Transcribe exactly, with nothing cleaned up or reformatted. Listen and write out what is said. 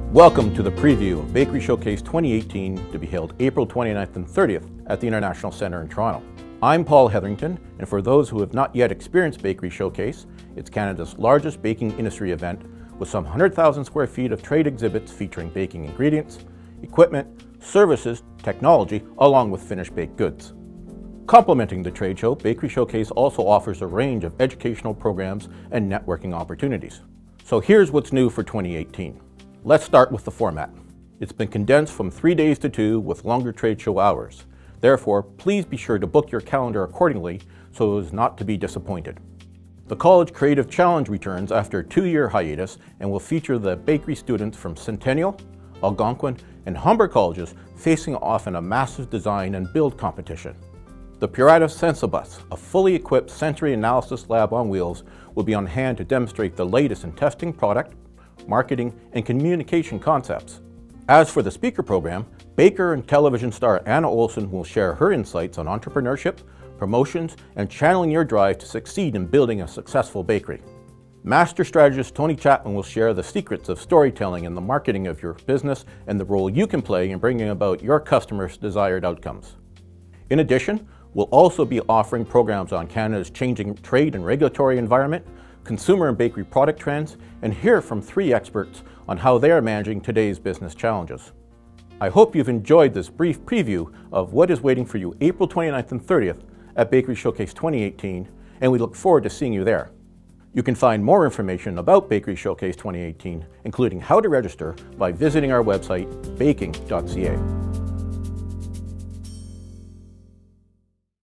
Welcome to the preview of Bakery Showcase twenty eighteen to be held April twenty-ninth and thirtieth at the International Centre in Toronto. I'm Paul Hetherington, and for those who have not yet experienced Bakery Showcase, it's Canada's largest baking industry event with some one hundred thousand square feet of trade exhibits featuring baking ingredients, equipment, services, technology, along with finished baked goods. Complementing the trade show, Bakery Showcase also offers a range of educational programs and networking opportunities. So here's what's new for twenty eighteen. Let's start with the format. It's been condensed from three days to two with longer trade show hours. Therefore, please be sure to book your calendar accordingly so as not to be disappointed. The College Creative Challenge returns after a two-year hiatus and will feature the bakery students from Centennial, Algonquin, and Humber colleges facing off in a massive design and build competition. The Puratus Sensibus, a fully equipped sensory analysis lab on wheels, will be on hand to demonstrate the latest in testing product, marketing, and communication concepts. As for the speaker program, baker and television star Anna Olson will share her insights on entrepreneurship, promotions, and channeling your drive to succeed in building a successful bakery. Master strategist Tony Chapman will share the secrets of storytelling in the marketing of your business and the role you can play in bringing about your customers' desired outcomes. In addition, we'll also be offering programs on Canada's changing trade and regulatory environment, consumer and bakery product trends, and hear from three experts on how they are managing today's business challenges. I hope you've enjoyed this brief preview of what is waiting for you April twenty-ninth and thirtieth at Bakery Showcase twenty eighteen, and we look forward to seeing you there. You can find more information about Bakery Showcase twenty eighteen, including how to register, by visiting our website, baking dot c a.